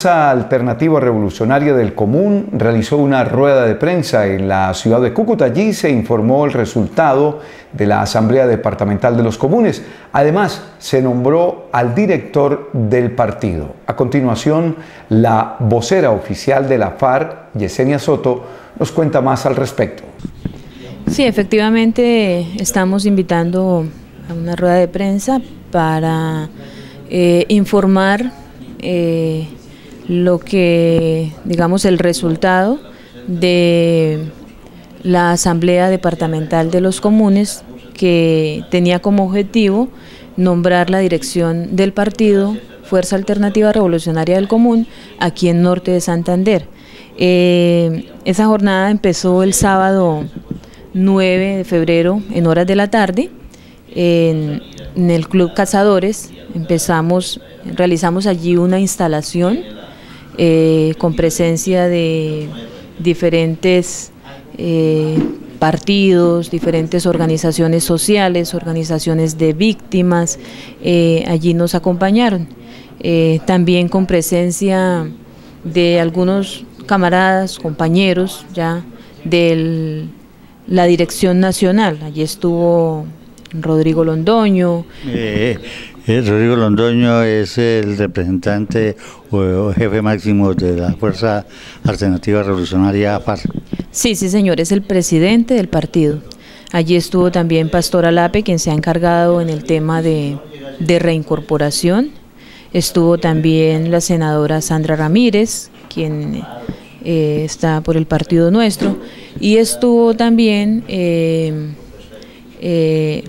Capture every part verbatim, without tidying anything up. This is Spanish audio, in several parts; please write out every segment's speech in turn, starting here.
La Alternativa Revolucionaria del Común realizó una rueda de prensa en la ciudad de Cúcuta. Allí se informó el resultado de la Asamblea Departamental de los Comunes. Además, se nombró al director del partido. A continuación, la vocera oficial de la FARC, Yesenia Soto, nos cuenta más al respecto. Sí, efectivamente estamos invitando a una rueda de prensa para eh, informar eh, lo que, digamos, el resultado de la Asamblea Departamental de los Comunes, que tenía como objetivo nombrar la dirección del partido Fuerza Alternativa Revolucionaria del Común aquí en Norte de Santander. Eh, esa jornada empezó el sábado nueve de febrero en horas de la tarde en, en el Club Cazadores. Empezamos, realizamos allí una instalación eh, con presencia de diferentes eh, partidos, diferentes organizaciones sociales, organizaciones de víctimas, eh, allí nos acompañaron. Eh, también con presencia de algunos camaradas, compañeros ya de la dirección nacional. Allí estuvo Rodrigo Londoño. Eh, eh, Rodrigo Londoño es el representante o jefe máximo de la Fuerza Alternativa Revolucionaria FARC. Sí, sí señor, es el presidente del partido. Allí estuvo también Pastor Alape, quien se ha encargado en el tema de, de reincorporación. Estuvo también la senadora Sandra Ramírez, quien eh, está por el partido nuestro, y estuvo también eh, eh,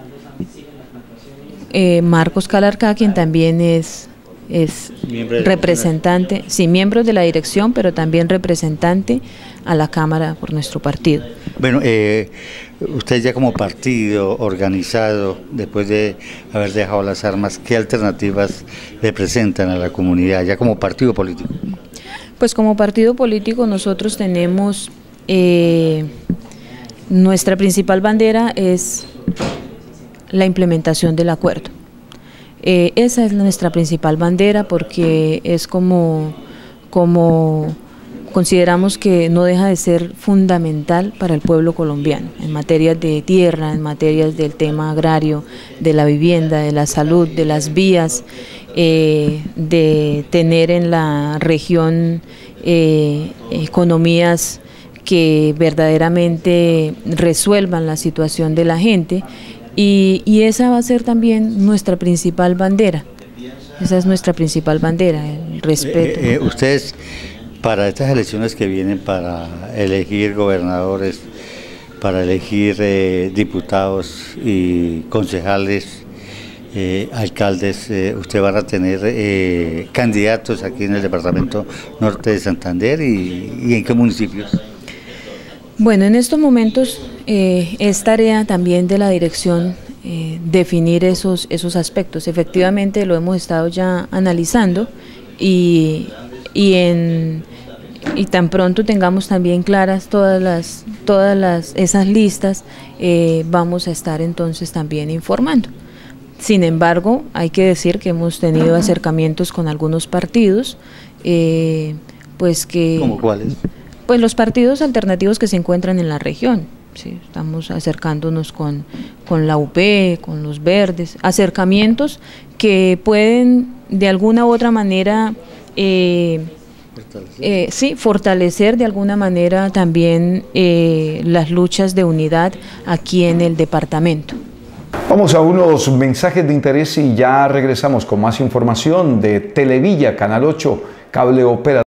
eh, Marcos Calarcá, quien también es, es representante, sí, miembro de la dirección, pero también representante a la Cámara por nuestro partido. Bueno, eh, usted ya como partido organizado, después de haber dejado las armas, ¿qué alternativas le presentan a la comunidad, ya como partido político? Pues como partido político nosotros tenemos, eh, nuestra principal bandera es la implementación del acuerdo. Eh, esa es nuestra principal bandera porque es como, como consideramos que no deja de ser fundamental para el pueblo colombiano, en materias de tierra, en materias del tema agrario, de la vivienda, de la salud, de las vías, eh, de tener en la región eh, economías que verdaderamente resuelvan la situación de la gente, y, y esa va a ser también nuestra principal bandera. Esa es nuestra principal bandera, el respeto. Eh, eh, ustedes, para estas elecciones que vienen, para elegir gobernadores, para elegir eh, diputados y concejales, eh, alcaldes, eh, ustedes van a tener eh, candidatos aquí en el departamento norte de Santander, y, y ¿en qué municipios? Bueno, en estos momentos eh, es tarea también de la dirección eh, definir esos, esos aspectos. Efectivamente lo hemos estado ya analizando y, y, en, y tan pronto tengamos también claras todas las, todas las, esas listas, eh, vamos a estar entonces también informando. Sin embargo, hay que decir que hemos tenido acercamientos con algunos partidos, eh, pues que... ¿Cómo cuáles? Pues los partidos alternativos que se encuentran en la región. Sí, estamos acercándonos con, con la U P, con los Verdes, acercamientos que pueden de alguna u otra manera eh, fortalecer. Eh, sí, fortalecer de alguna manera también eh, las luchas de unidad aquí en el departamento. Vamos a unos mensajes de interés y ya regresamos con más información de Televilla, Canal ocho, Cable Opera.